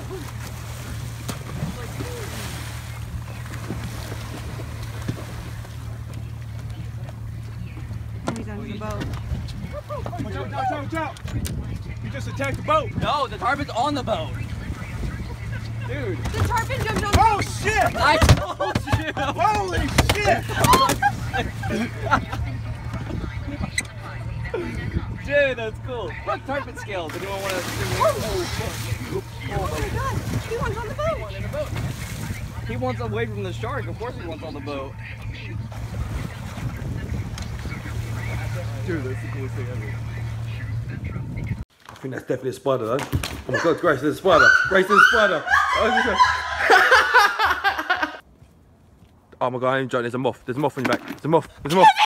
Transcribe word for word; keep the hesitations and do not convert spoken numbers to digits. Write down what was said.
He's under the boat. Watch out, watch out, watch out! You just attacked the boat! No, the tarpon's on the boat! Dude! The tarpon jumped on the Oh boat! shit! I told you! Holy shit! Dude, that's cool. Look, tarpon scales. Anyone want to see me? Oh, Oh my god! He wants on the boat! in the boat. He wants away from the shark. Of course he wants on the boat. Dude, that's the coolest thing ever. I think that's definitely a spider though. Oh my god, Grace, there's a spider. Grace, there's a spider. Oh, there's a... oh my god, I ain't joking, there's a moth. There's a moth on your back. There's a moth. There's a moth.